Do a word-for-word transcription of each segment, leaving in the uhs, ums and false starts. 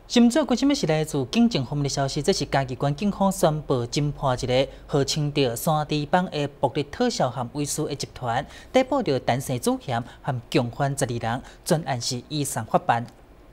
新最关心的是来自警政方面的消息，这是嘉义县警方宣布侦破一个号称着山地帮的暴力特效和威胁的集团，逮捕着单身主嫌和共犯十二人，专案是依上法办。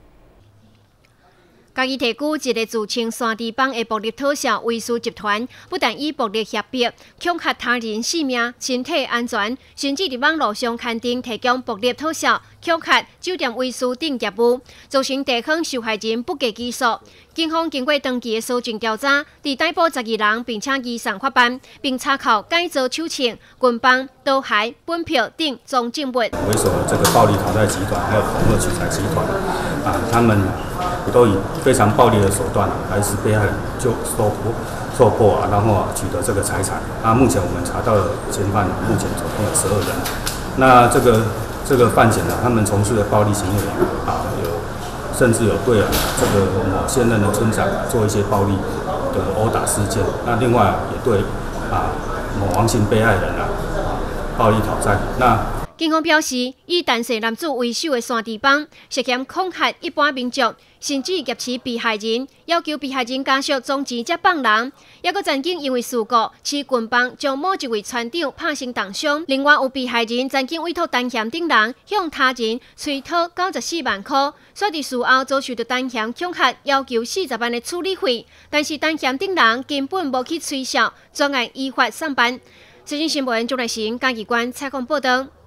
嘉义提举一个自称山地帮的暴力特效威胁集团，不但以暴力胁迫、恐吓他人性命、身体安全，甚至伫网络上刊登提供暴力特效、恐吓、酒店卫士等业务，造成地方受害人不计其数。警方经过长期的搜证调查，伫逮捕十二人，并且移送法办，并查扣改造手枪、棍棒、刀械、本票等赃证物。 为首的这个暴力讨债集团，还有恐吓取财集团啊，他们都以非常暴力的手段，来使被害人就受迫、受迫啊，然后啊取得这个财产。啊，目前我们查到了嫌犯，目前总共有十二人。那这个这个犯嫌呢，他们从事的暴力行为啊，有甚至有对啊这个某现任的村长做一些暴力的殴打事件。那另外也对啊某王姓被害人啊暴力讨债。那警方表示，以单身男子为首的山地帮涉嫌恐吓一般民众，甚至挟持被害人，要求被害人家属装钱才放人。也阁曾经因为事故持棍棒将某一位船长拍成重伤。另外有被害人曾经委托单嫌等人向他人催讨九十四万块，却伫事后遭受到单嫌恐吓，要求四十万的处理费。但是单嫌等人根本无去吹哨，专案依法上班。财经新闻钟来行嘉义县采访报道。